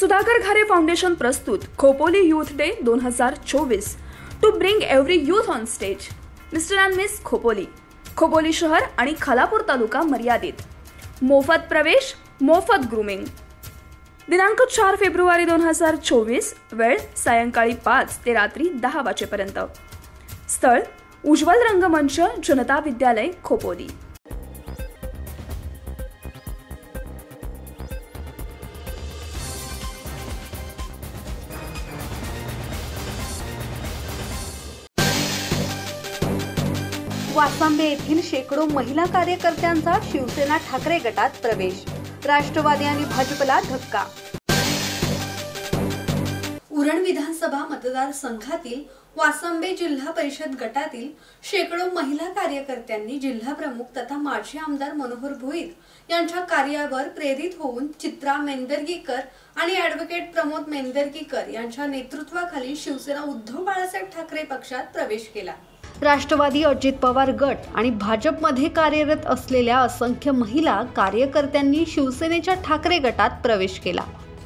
Sudhakar Ghare foundation प्रस्तुत Khopoli youth day 2024 to bring every youth on stage. Mister and miss Khopoli, Khopoli शहर आणि खालापूर तालुका मर्यादित. मोफत प्रवेश, मोफत ग्रूमिंग. दिनांक 4 फेब्रुवारी 2024. वेळ सायंकाळी 5 ते रात्री 10 वाजेपर्यंत. स्थळ उज्ज्वल रंगमंच, जनता विद्यालय, खोपोली. वासांबे येथील शेकडो महिला कार्यकर्त्यांचा शिवसेना ठाकरे गटात प्रवेश. राष्ट्रवादी आणि भाजपला धक्का. उरण विधानसभा मतदारसंघातील वासांबे जिल्हा परिषद गटातील शेकडो महिला कार्यकर्त्यांनी जिल्हा प्रमुख तथा माजी आमदार मनोहर भोईर यांच्या कार्यावर प्रेरित होऊन चित्रा मेंदर्गीकर आणि ॲडव्होकेट प्रमोद मेंदर्गीकर यांच्या नेतृत्वाखाली शिवसेना उद्धव बाळासाहेब ठाकरे पक्षात प्रवेश केला. राष्ट्रवादी अजित पवार गट आणि भाजपमध्ये कार्यरत असलेल्या असंख्य महिला कार्यकर्त्यांनी शिवसेनेच्या ठाकरे गटात प्रवेश केला.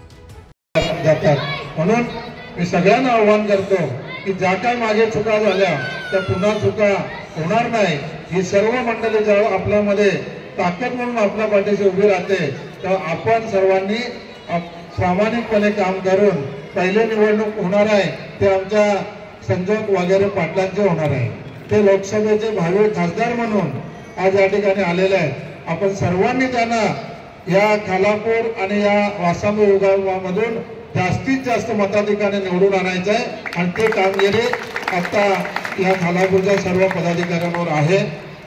म्हणून मी सगळ्यांना आव्हान करतो की ज्या काही मागे चुका झाल्या त्या पुन्हा चुका होणार नाही. ही सर्व मंडळी जेव्हा आपल्यामध्ये ताकद म्हणून आपल्या पाठीशी उभी राहते तेव्हा आपण सर्वांनी प्रामाणिकपणे काम करून पहिले निवडणूक होणार आहे ते आमच्या संजोग वगैरे पाटलांचे होणार आहे. ते लोकसभेचे भावी खासदार म्हणून आज या ठिकाणी आलेले आहेत. आपण सर्वांनी त्यांना या खालापूर आणि या वासांबे विभागामधून जास्तीत जास्त मताधिकाने निवडून आणायचं आहे आणि ते कामगिरी आता या खालापूरच्या सर्व पदाधिकाऱ्यांवर आहे.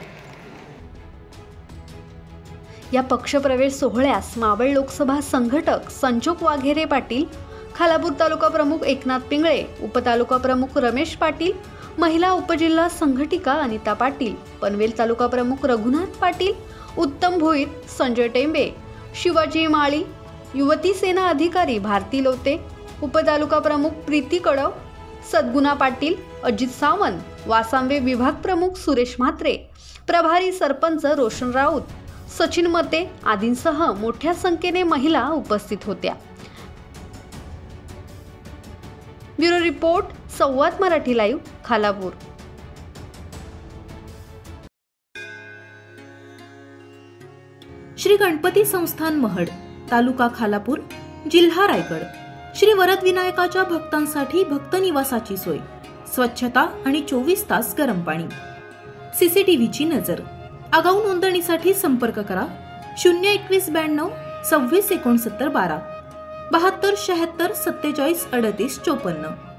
या पक्षप्रवेश सोहळ्यास मावळ लोकसभा संघटक संजोग वाघेरे पाटील, खालापूर तालुका प्रमुख एकनाथ पिंगळे, उपतालुका प्रमुख रमेश पाटील, महिला उपजिल्हा संघटिका अनिता पाटील, पनवेल तालुका प्रमुख रघुनाथ पाटील, उत्तम भोईर, संजय टेंबे, शिवाजी माळी, युवती सेना अधिकारी भारती लोते, उपतालुका प्रमुख प्रीती कडव, सद्गुणा पाटील, अजित सावंत, वासांबे विभाग प्रमुख सुरेश म्हात्रे, प्रभारी सरपंच रोशन राऊत, सचिन मते आदींसह मोठ्या संख्येने महिला उपस्थित होत्या. Bureau report, Samvad Marathi live, Khalapur. Shri Ganpati Sansthan Mahad, तालुका खालापूर, जिल्हा रायगड. श्री वरद विनायकाच्या भक्तांसाठी भक्त निवासाची सोय, स्वच्छता आणि 24 तास गरम पाणी. सीसीटीव्हीची नजर. आगाऊ नोंदणीसाठी संपर्क करा 02192 26 69 12 72 76 47 38 54.